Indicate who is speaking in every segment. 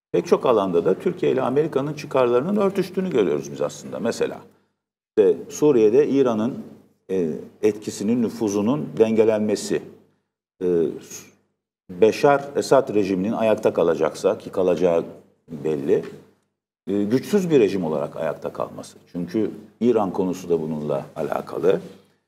Speaker 1: pek çok alanda da Türkiye ile Amerika'nın çıkarlarının örtüştüğünü görüyoruz biz aslında. Mesela işte Suriye'de İran'ın etkisinin, nüfuzunun dengelenmesi, Beşar Esad rejiminin ayakta kalacaksa, ki kalacağı belli, güçsüz bir rejim olarak ayakta kalması. Çünkü İran konusu da bununla alakalı.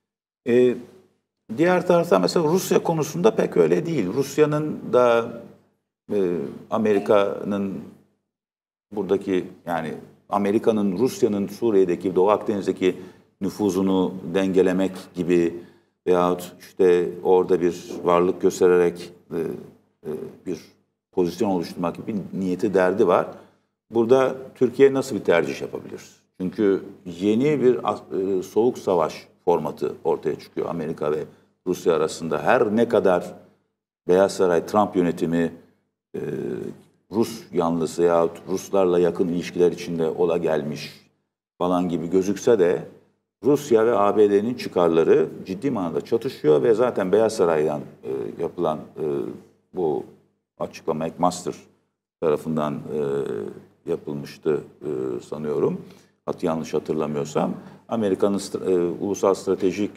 Speaker 1: Diğer taraftan mesela Rusya konusunda pek öyle değil. Rusya'nın da Amerika'nın buradaki, yani Amerika'nın Rusya'nın Suriye'deki, Doğu Akdeniz'deki nüfuzunu dengelemek gibi veyahut işte orada bir varlık göstererek bir pozisyon oluşturmak gibi bir niyeti, derdi var. Burada Türkiye nasıl bir tercih yapabilir? Çünkü yeni bir soğuk savaş formatı ortaya çıkıyor Amerika ve Rusya arasında. Her ne kadar Beyaz Saray, Trump yönetimi Rus yanlısı yahut Ruslarla yakın ilişkiler içinde ola gelmiş falan gibi gözükse de Rusya ve ABD'nin çıkarları ciddi manada çatışıyor ve zaten Beyaz Saray'dan yapılan bu açıklama McMaster tarafından yapılmıştı sanıyorum. Yanlış hatırlamıyorsam. Amerika'nın ulusal stratejik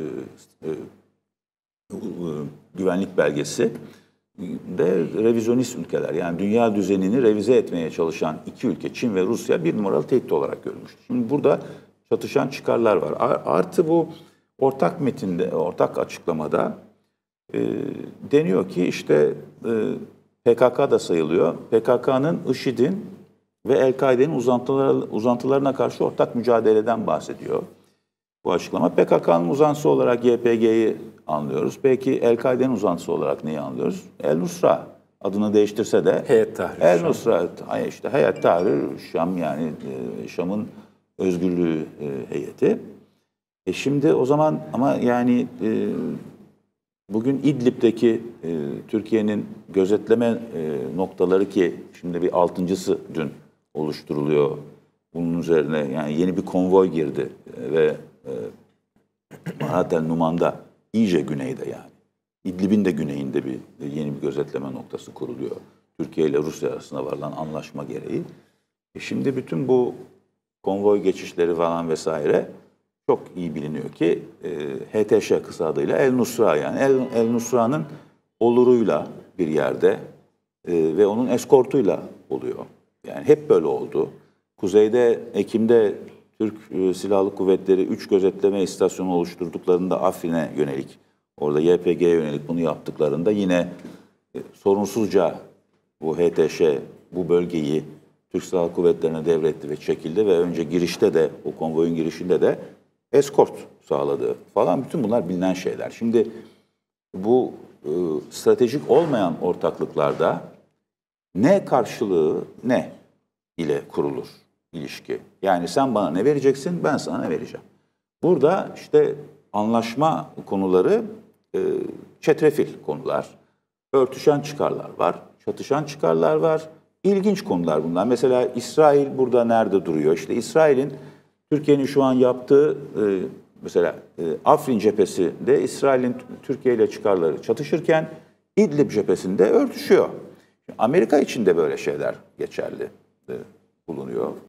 Speaker 1: güvenlik belgesi de revizyonist ülkeler, yani dünya düzenini revize etmeye çalışan iki ülke, Çin ve Rusya, bir numaralı tehdit olarak görülmüştür. Şimdi burada çatışan çıkarlar var. Artı bu ortak metinde, ortak açıklamada deniyor ki işte PKK da sayılıyor. PKK'nın IŞİD'in ve El-Kaide'nin uzantılarına karşı ortak mücadeleden bahsediyor bu açıklama. PKK'nın uzantısı olarak YPG'yi anlıyoruz. Peki El-Kaide'nin uzantısı olarak neyi anlıyoruz? El-Nusra adını değiştirse de
Speaker 2: Heyet Tahrir
Speaker 1: El-Nusra, işte Heyet Tahrir Şam, yani Şam'ın özgürlüğü heyeti. Şimdi o zaman ama yani bugün İdlib'deki Türkiye'nin gözetleme noktaları, ki şimdi bir altıncısı dün oluşturuluyor. Bunun üzerine yani yeni bir konvoy girdi ve Manhattan Numan'da, iyice güneyde, yani İdlib'in de güneyinde yeni bir gözetleme noktası kuruluyor. Türkiye ile Rusya arasında varılan anlaşma gereği. Şimdi bütün bu konvoy geçişleri falan vesaire çok iyi biliniyor ki HTŞ kısa adıyla El-Nusra, yani El-Nusra'nın oluruyla bir yerde ve onun eskortuyla oluyor. Yani hep böyle oldu. Kuzeyde Ekim'de Türk Silahlı Kuvvetleri 3 gözetleme istasyonu oluşturduklarında Afrin'e yönelik, orada YPG'ye yönelik bunu yaptıklarında yine sorunsuzca bu HTŞ bu bölgeyi Türk Silahlı Kuvvetleri'ne devretti ve çekildi ve önce girişte de, o konvoyun girişinde de eskort sağladı falan. Bütün bunlar bilinen şeyler. Şimdi bu stratejik olmayan ortaklıklarda ne karşılığı ne ile kurulur ilişki. Yani sen bana ne vereceksin, ben sana ne vereceğim. Burada işte anlaşma konuları çetrefil konular, örtüşen çıkarlar var, çatışan çıkarlar var. İlginç konular bunlar. Mesela İsrail burada nerede duruyor? İşte İsrail'in, Türkiye'nin şu an yaptığı mesela Afrin cephesinde İsrail'in Türkiye ile çıkarları çatışırken İdlib cephesinde örtüşüyor. Amerika için de böyle şeyler geçerli bulunuyor.